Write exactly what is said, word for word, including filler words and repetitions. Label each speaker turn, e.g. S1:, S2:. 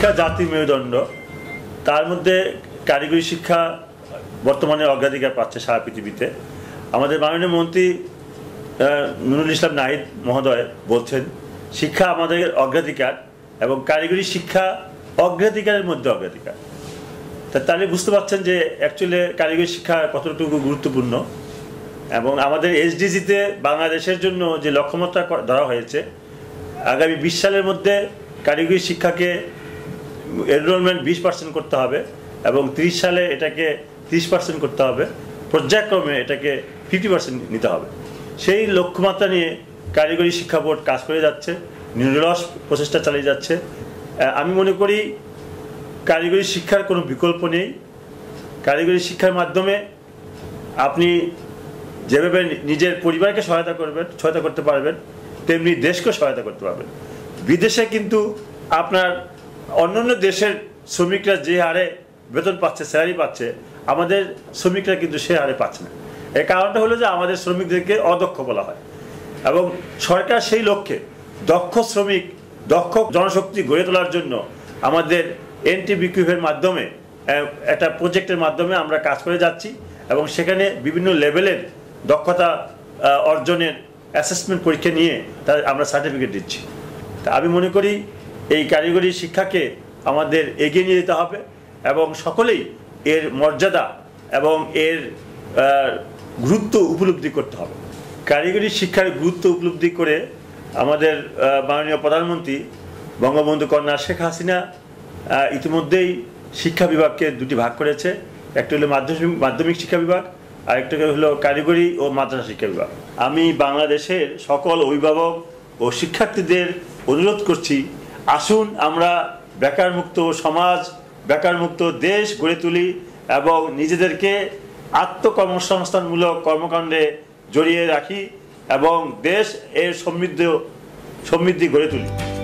S1: শিক্ষা জাতির মেরুদণ্ড, তার মধ্যে কারিগরি শিক্ষা বর্তমানে অগ্রাধিকার পাচ্ছে সারা পৃথিবীতে। আমাদের মাননীয় মন্ত্রী নুরুল ইসলাম নাহিদ মহোদয় বলছেন শিক্ষা আমাদের অগ্রাধিকার এবং কারিগরি শিক্ষা অগ্রাধিকারের মধ্যে অগ্রাধিকার। তা তাহলে বুঝতে পারছেন যে অ্যাকচুয়ালি কারিগরি শিক্ষা কতটুকু গুরুত্বপূর্ণ। এবং আমাদের এসডিজিতে বাংলাদেশের জন্য যে লক্ষ্যমাত্রা ধরা হয়েছে আগামী বিশ সালের মধ্যে কারিগরি শিক্ষাকে এনরোলমেন্ট বিশ পার্সেন্ট করতে হবে এবং ত্রিশ সালে এটাকে ত্রিশ পার্সেন্ট করতে হবে, পর্যায়ক্রমে এটাকে ফিফটি পার্সেন্ট নিতে হবে। সেই লক্ষ্যমাত্রা নিয়ে কারিগরি শিক্ষা বোর্ড কাজ করে যাচ্ছে, নিরলস প্রচেষ্টা চালিয়ে যাচ্ছে। আমি মনে করি কারিগরি শিক্ষার কোনো বিকল্প নেই। কারিগরি শিক্ষার মাধ্যমে আপনি যেভাবে নিজের পরিবারকে সহায়তা করবেন, সহায়তা করতে পারবেন, তেমনি দেশকে সহায়তা করতে পারবেন। বিদেশে কিন্তু আপনার অন্যান্য দেশের শ্রমিকরা যে হারে বেতন পাচ্ছে, স্যালারি পাচ্ছে, আমাদের শ্রমিকরা কিন্তু সে হারে পাচ্ছে না। এর কারণটা হলো যে আমাদের শ্রমিকদেরকে অদক্ষ বলা হয় এবং সরকার সেই লক্ষ্যে দক্ষ শ্রমিক, দক্ষ জনশক্তি গড়ে তোলার জন্য আমাদের এনটিবিকিউএর মাধ্যমে একটা প্রজেক্টের মাধ্যমে আমরা কাজ করে যাচ্ছি এবং সেখানে বিভিন্ন লেভেলের দক্ষতা অর্জনের অ্যাসেসমেন্ট পরীক্ষা নিয়ে তার আমরা সার্টিফিকেট দিচ্ছি। তা আমি মনে করি এই কারিগরি শিক্ষাকে আমাদের এগিয়ে নিয়ে যেতে হবে এবং সকলেই এর মর্যাদা এবং এর গুরুত্ব উপলব্ধি করতে হবে। কারিগরি শিক্ষার গুরুত্ব উপলব্ধি করে আমাদের মাননীয় প্রধানমন্ত্রী বঙ্গবন্ধু কন্যা শেখ হাসিনা ইতিমধ্যেই শিক্ষা বিভাগকে দুটি ভাগ করেছে। একটা হলো মাধ্যমিক মাধ্যমিক শিক্ষা বিভাগ আর একটা হলো কারিগরি ও মাদ্রাসা শিক্ষা বিভাগ। আমি বাংলাদেশের সকল অভিভাবক ও শিক্ষার্থীদের অনুরোধ করছি, আসুন আমরা বেকারমুক্ত সমাজ, বেকারমুক্ত দেশ গড়ে তুলি এবং নিজেদেরকে আত্মকর্মসংস্থানমূলক কর্মকাণ্ডে জড়িয়ে রাখি এবং দেশ এর সমৃদ্ধ সমৃদ্ধি গড়ে তুলি।